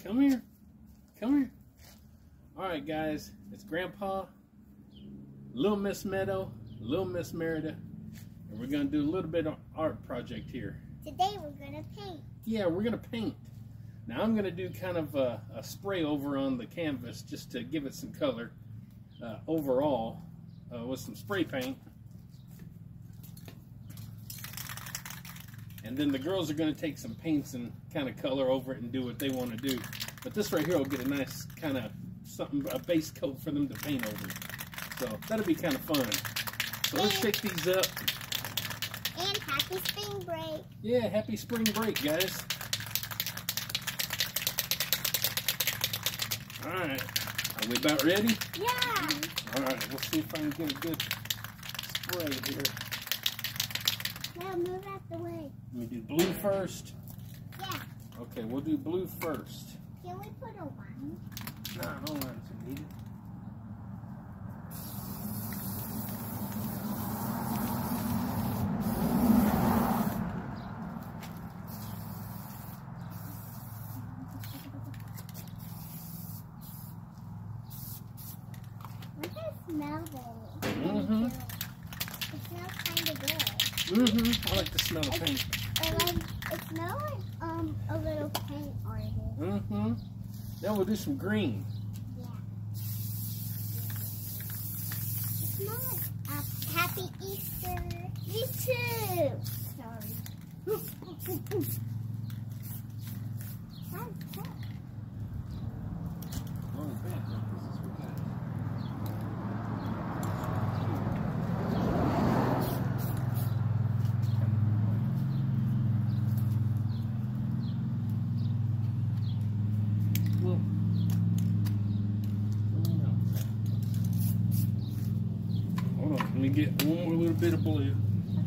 Come here. Come here. All right, guys. It's Grandpa, Little Miss Meadow, Little Miss Merida, and we're going to do a little bit of art project here. Today we're going to paint. Yeah, we're going to paint. Now I'm going to do kind of a spray over on the canvas just to give it some color overall with some spray paint. And then the girls are going to take some paints and kind of color over it and do what they want to do. But this right here will get a nice kind of something, a base coat for them to paint over. So that'll be kind of fun. So let's shake these up. And happy spring break. Yeah, happy spring break, guys. All right, are we about ready? Yeah. All right, we'll see if I can get a good spray here. Now move out the way. Let me do blue first. Yeah. Okay, we'll do blue first. Can we put a wine? No, no lines are needed. What does it smell good? Mm-hmm. It smells kind of good. Mm-hmm. I like the smell of paint. It smells like a little paint artist. Mm-hmm. Now we'll do some green. Yeah. It smells like Happy Easter. Me too. Sorry. Hold on, let me get one more little bit of blue.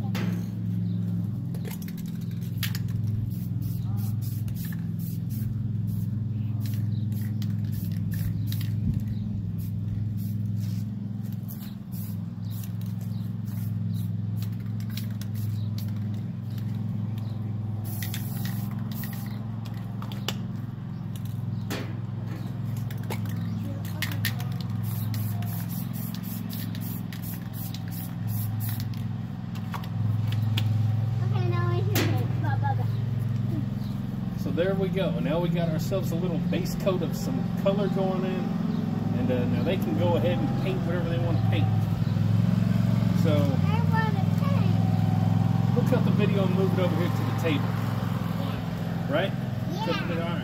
So there we go. Now we got ourselves a little base coat of some color going in, and now they can go ahead and paint whatever they want to paint. So I want to paint. we'll cut the video and move it over here to the table. Right? Yeah. All right.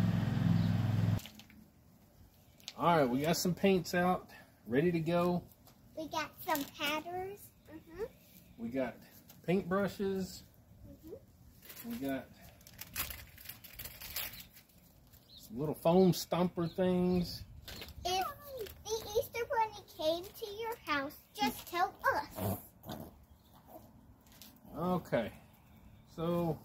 All right, we got some paints out, ready to go. We got some patterns. We got paintbrushes. We got some little foam stomper things. If the Easter Bunny came to your house, just tell us. Okay, so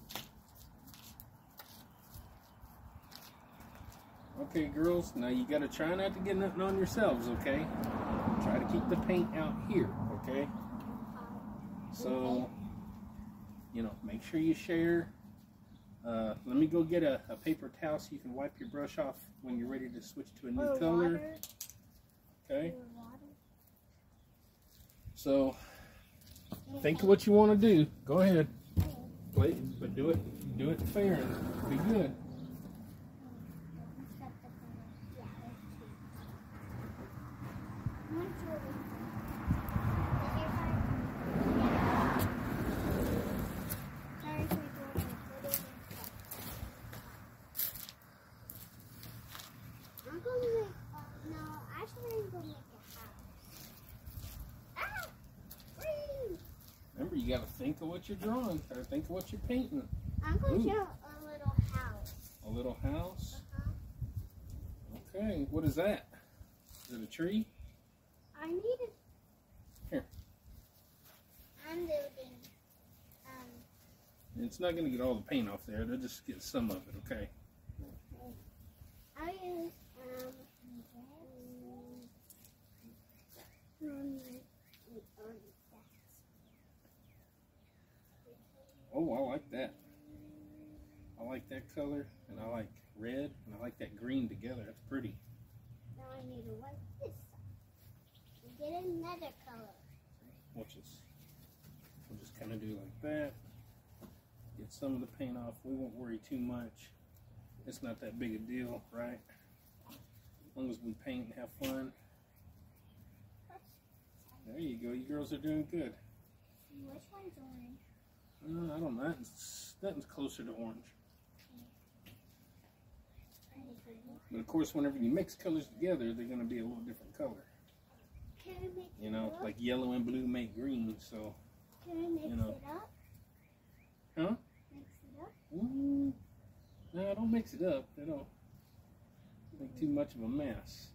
okay, girls, now you got to try not to get nothing on yourselves, okay? Try to keep the paint out here, okay? So, you know, make sure you share. Let me go get a paper towel so you can wipe your brush off when you're ready to switch to a new color. Water. Okay? So, think of what you want to do. Go ahead. Play, but do it fair and be good. Remember, you got to think of what you're drawing, or think of what you're painting. I'm going to draw a little house. A little house? Okay, what is that? Is it a tree? I need it. Here. I'm building. It's not going to get all the paint off there. They'll just get some of it, okay? I use Oh, I like that. I like that color, and I like red, and I like that green together. That's pretty. Now I need to wipe this side and get another color. Watch this. We'll just kind of do like that. Get some of the paint off. We won't worry too much. It's not that big a deal, right? As long as we paint and have fun. There you go. You girls are doing good. Which one's orange? I don't know. Nothing's closer to orange. But of course, whenever you mix colors together, they're going to be a little different color. Can I mix You know, like yellow and blue make green, so. Can I mix you know. it up? Huh? Mix it up? No, don't mix it up. It'll make too much of a mess.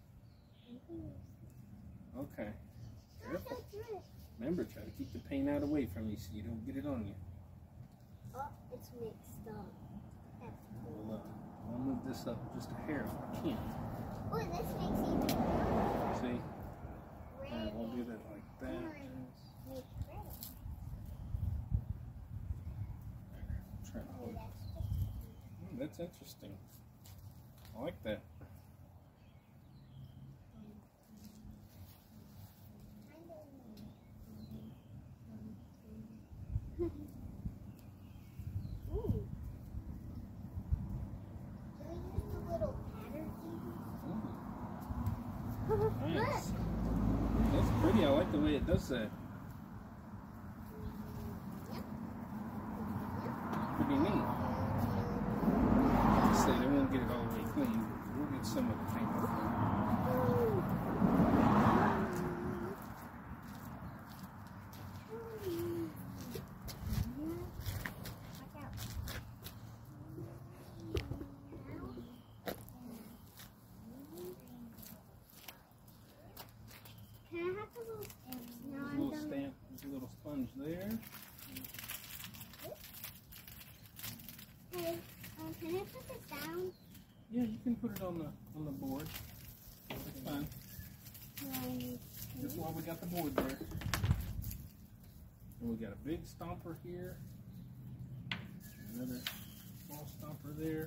Okay. Careful. Remember, try to keep the paint out away from you so you don't get it on you. Oh, it's mixed up. That's cool. I'll move this up just a hair if I can. Oh, this makes even better. See? Red And we'll do that like that. orange make red. Try to hold it. Oh, That's interesting. I like that. Ooh. Can we use the little pattern even? Nice. That's pretty. I like the way it does that. Pretty neat. Like I say, they won't get it all the way clean. We'll get some of the paint off Can I have the little stamps? No, There's a I'm little done. stamp, there's a little sponge there. Hey, can I put this down? Yeah, you can put it on the board. It's fine. That's why we got the board there. And we got a big stomper here. Another small stomper there.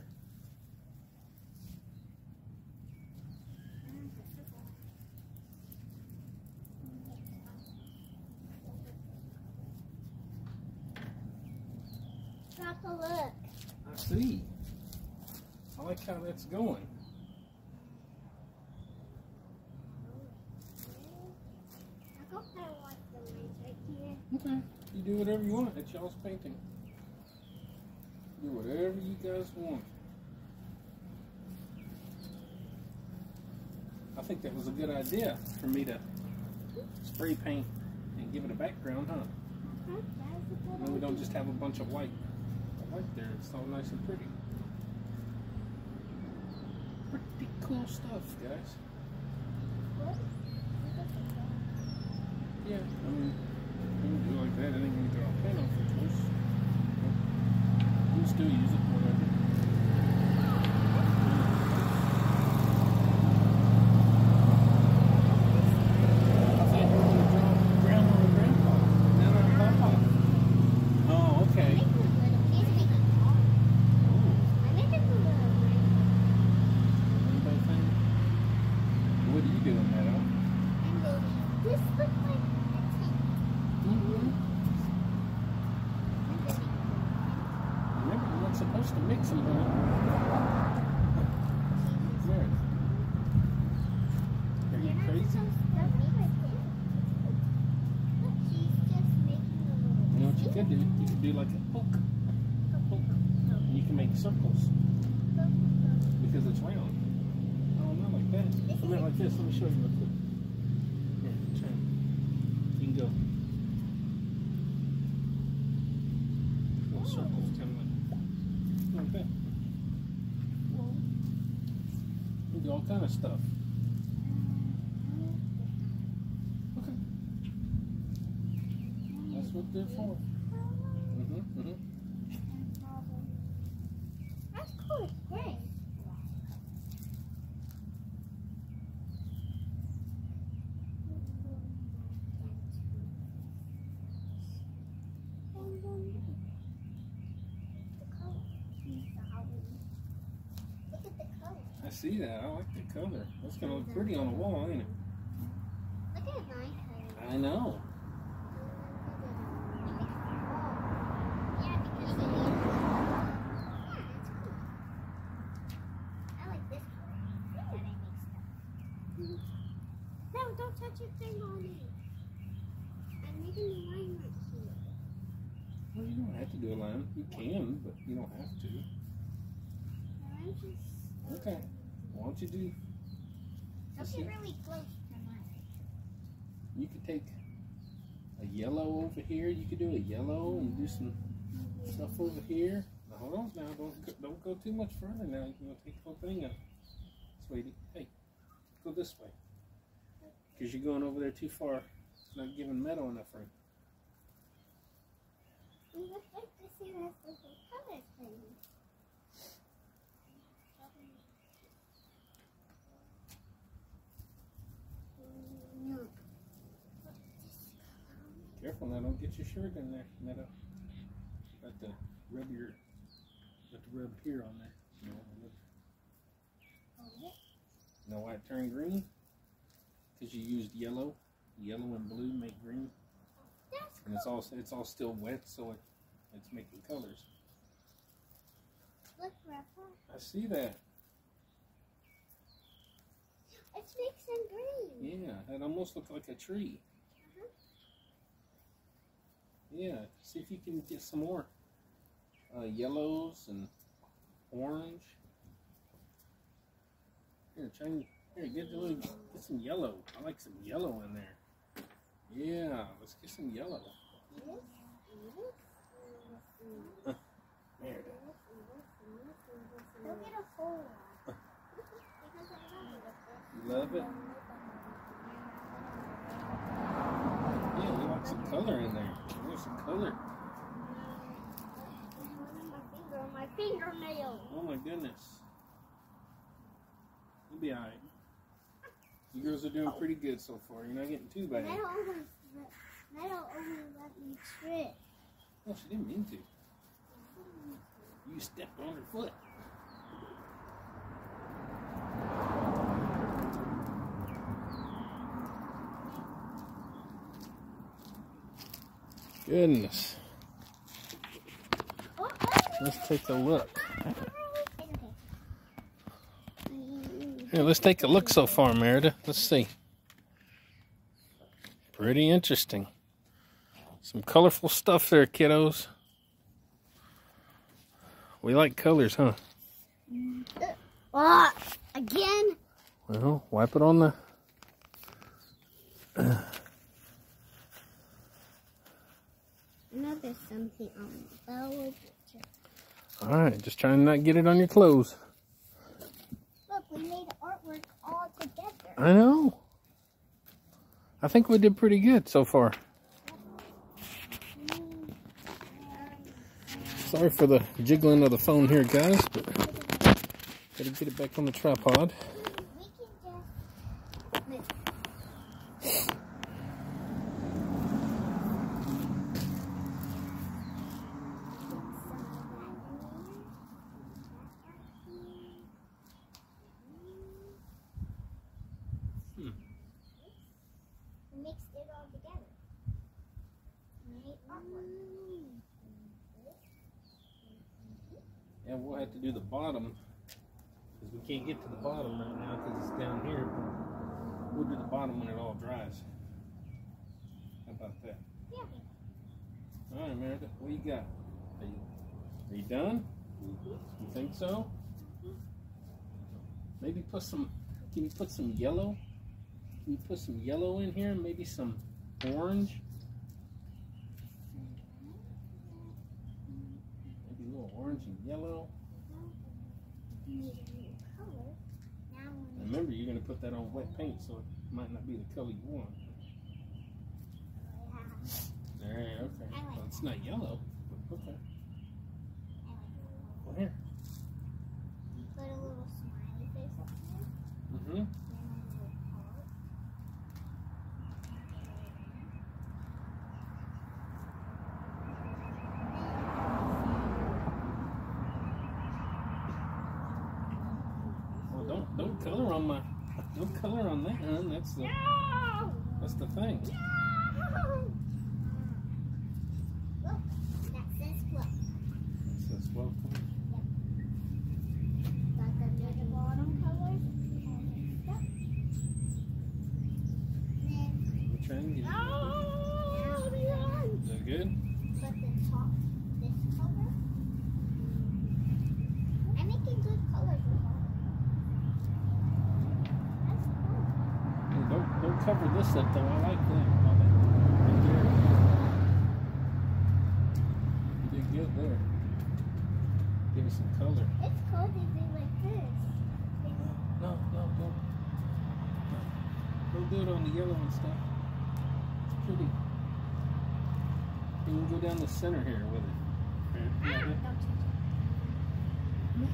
Stop a look. I see. I like how that's going. I hope I want the lines right here. Okay. You do whatever you want. It's y'all's painting. Do whatever you guys want. I think that was a good idea for me to spray paint and give it a background, huh? That was a good And then we don't just have a bunch of white there. It's all nice and pretty. Pretty cool stuff, guys. Yeah, I mean, you can do like that. I think we can draw a paint off, of course. You can still use it, whatever. I thought you were going to draw grandma and grandpa. Nana and papa. Oh, okay. What are you doing, Nana? This looks like a tent. Remember, you're not supposed to mix them, huh? There. Are you crazy? You know what you could do? You could do like a poke. Poke. And you can make circles because it's round. Oh, not like that. I meant like this. Let me show you real quick. Here, try. You can go. Little circles, kind of like that. You can do all kind of stuff. Okay. That's what they're for. That's cool. Great. Look at see that. I like the color. That's gonna look pretty on the wall, ain't it? Look at my color. I know. Yeah, because it is. Yeah, that's cool. I like this color. I know that I make stuff. No, don't touch your thing on me. I'm making a line right here. Well, you don't have to do a line. You can, but you don't have to. I'm just. Okay. Why don't you do? Don't get really close to mine. You could take a yellow over here. You could do a yellow and do some stuff over here. Now hold on. Now don't go too much further. Now you're gonna take the whole thing up, sweetie. Hey, go this way. Because you're going over there too far. It's not giving meadow enough room. We would like to see this little color thing. No. Careful now, don't get your shirt in there, Meadow. Got to rub here on there. Know why it turned green? Because you used yellow. Yellow and blue make green. That's And it's all still wet, so it's making colors. Look, Grandpa. I see that. It's mixing green. Yeah, that almost looks like a tree. Yeah, see if you can get some more yellows and orange. Here, get some yellow. I like some yellow in there. Yeah, let's get some yellow. There. Don't get a whole lot. Because I love it. You love it? Yeah, we want some color in there. We want some color. My fingernail. Oh my goodness. You'll be alright. You girls are doing pretty good so far. You're not getting too bad. I don't only let me trip. Oh, she didn't mean to. You stepped on her foot. Goodness. Let's take a look. Here, let's take a look so far, Merida. Let's see. Pretty interesting. Some colorful stuff there, kiddos. We like colors, huh? Again? Well, wipe it on the... Now there's something on the bell. Alright, just trying to not get it on your clothes. Look, we made artwork all together. I know. I think we did pretty good so far. Sorry for the jiggling of the phone here, guys, but gotta get it back on the tripod. We can just... Mixed it all together. Made artwork. Yeah, we'll have to do the bottom because we can't get to the bottom right now because it's down here. But we'll do the bottom when it all dries. How about that? Yeah. All right, Meredith, what you got? Are you done? You think so? Maybe put some. Can you put some yellow? Can you put some yellow in here? Maybe some orange. Maybe a little orange and yellow. Remember, you're going to put that on wet paint, so it might not be the color you want. Alright, okay. Well, it's not yellow, but okay. Well, here. Put a little smiley face up there. Mm-hmm. color on my. No color on that, huh? That's the. No! That's the thing. No! Look, that says what? It says welcome. Got the near the bottom colors. Yep. Then. I'm trying to get it. Oh, Is that good? but the top, this color. I'm making good colors with all. That's cool. Hey, don't cover this up though. I like that. Right there. You did good there. Give it some color. It's cool to do like this. No. Don't do it on the yellow and stuff. It's pretty. You can go down the center here with it. Here, Ah, like that. don't touch it. What?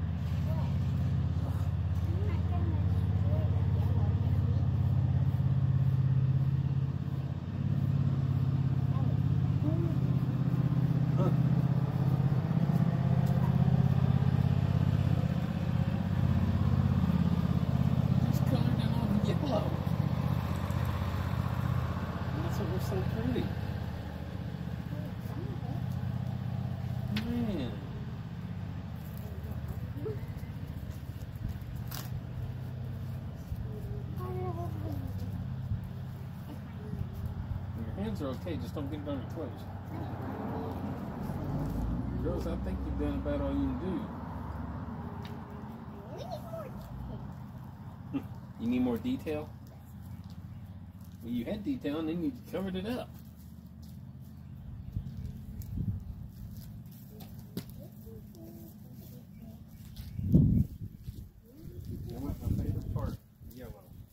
I'm not gonna destroy the yellow. Huh. Just color down on the yellow. And that's what looks so pretty. Man. Your hands are okay, just don't get it on your clothes. Girls, I think you've done about all you can do. We need more. You need more detail? Well, you had detail and then you covered it up. You want my favorite part? Yellow.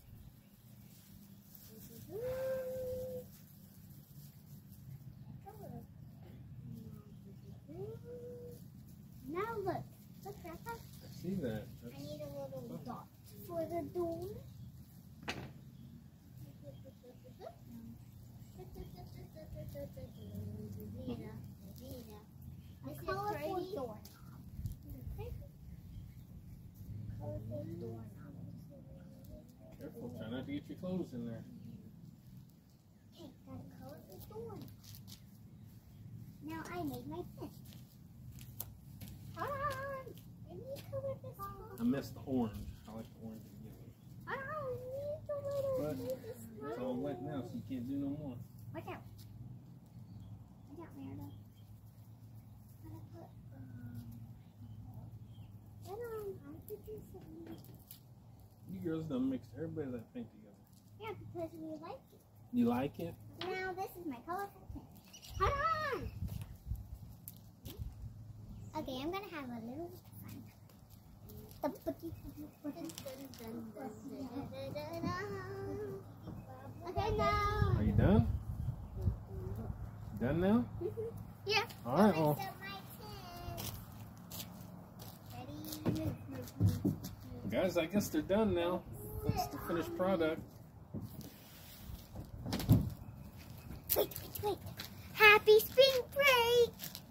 Now look. Look, Grandpa. I see that. I need a little dot for the door. A colorful doorknob. Colorful doorknob. Careful, try not to get your clothes in there. Okay, got a colorful doorknob. Now I made my pen. Hold on. Let me color this I missed the orange. I like the orange and yellow. I need a little But baby it's all wet now, so you can't do no more. Watch out. Watch out, Meredith. Gotta put, hold on, I have to do something. You girls done mixed everybody that paint together. Yeah, because we like it. You like it? Now this is my colorful pen. Hold on! Okay, I'm gonna have a little fun. Okay, now. Are you done? Done now? Yeah. All right, well. Guys, I guess they're done now. That's the finished product. Wait. Happy spring break!